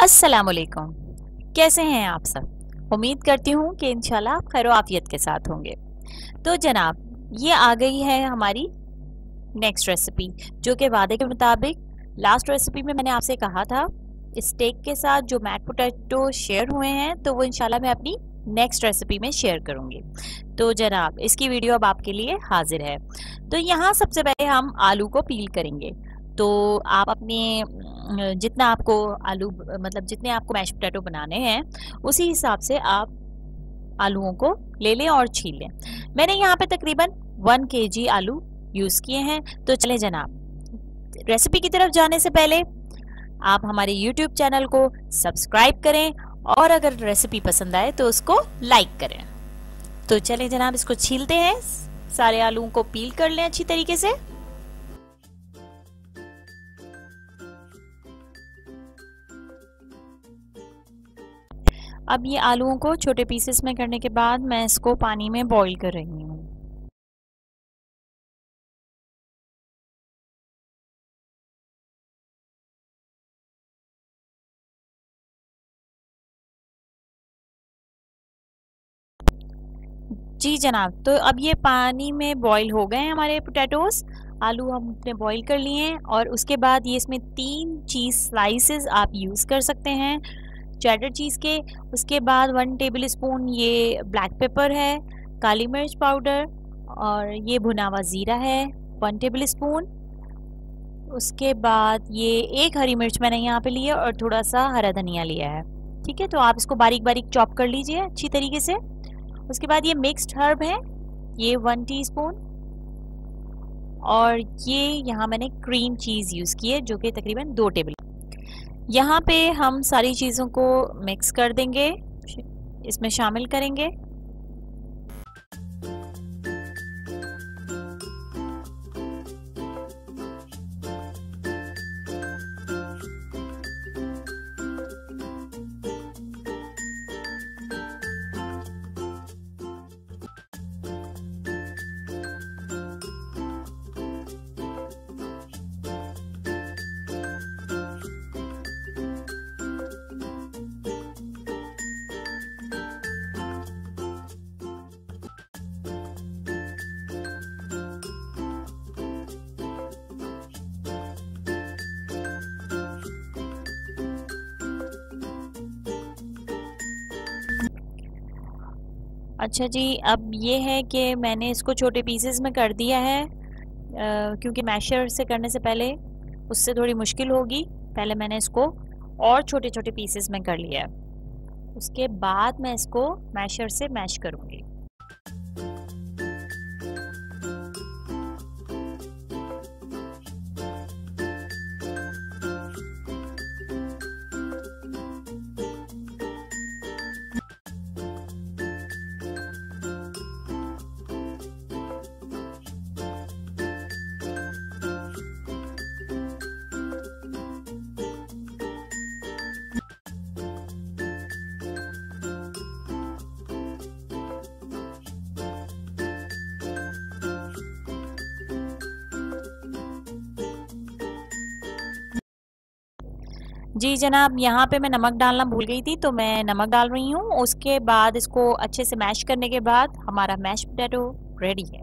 अस्सलामुअलैकुम। कैसे हैं आप सब? उम्मीद करती हूँ कि इंशाल्लाह आप खैर आफियत के साथ होंगे। तो जनाब, ये आ गई है हमारी नेक्स्ट रेसिपी, जो कि वादे के मुताबिक लास्ट रेसिपी में मैंने आपसे कहा था स्टेक के साथ जो मैक पोटैटो शेयर हुए हैं, तो वो इंशाल्लाह मैं अपनी नेक्स्ट रेसिपी में शेयर करूँगी। तो जनाब, इसकी वीडियो अब आपके लिए हाजिर है। तो यहाँ सबसे पहले हम आलू को पील करेंगे। तो आप अपने जितना आपको आलू मतलब जितने आपको मैश पोटैटो बनाने हैं, उसी हिसाब से आप आलूओं को ले लें और छील लें। मैंने यहाँ पे तकरीबन 1 kg आलू यूज़ किए हैं। तो चलें जनाब, रेसिपी की तरफ जाने से पहले आप हमारे YouTube चैनल को सब्सक्राइब करें और अगर रेसिपी पसंद आए तो उसको लाइक करें। तो चलें जनाब, इसको छीलते हैं। सारे आलूओं को पील कर लें अच्छी तरीके से। अब ये आलूओं को छोटे पीसेस में करने के बाद मैं इसको पानी में बॉईल कर रही हूँ। जी जनाब, तो अब ये पानी में बॉईल हो गए हैं हमारे पोटैटोज। आलू हमने बॉईल कर लिए हैं और उसके बाद ये इसमें 3 चीज़ स्लाइसेस आप यूज़ कर सकते हैं चेडर चीज़ के। उसके बाद 1 टेबल स्पून ये ब्लैक पेपर है, काली मिर्च पाउडर, और ये भुना हुआ ज़ीरा है 1 टेबल स्पून। उसके बाद ये 1 हरी मिर्च मैंने यहाँ पे ली है और थोड़ा सा हरा धनिया लिया है। ठीक है, तो आप इसको बारीक बारीक चॉप कर लीजिए अच्छी तरीके से। उसके बाद ये मिक्स्ड हर्ब है, ये 1 टीस्पून, और ये यहाँ मैंने क्रीम चीज़ यूज़ की है जो कि तकरीबन 2 टेबल। यहाँ पे हम सारी चीज़ों को मिक्स कर देंगे, इसमें शामिल करेंगे। अच्छा जी, अब ये है कि मैंने इसको छोटे पीसेस में कर दिया है, क्योंकि मैशर से करने से पहले उससे थोड़ी मुश्किल होगी। पहले मैंने इसको और छोटे छोटे पीसेस में कर लिया है, उसके बाद मैं इसको मैशर से मैश करूँगी। जी जनाब, यहाँ पे मैं नमक डालना भूल गई थी, तो मैं नमक डाल रही हूँ। उसके बाद इसको अच्छे से मैश करने के बाद हमारा मैश पोटैटो रेडी है।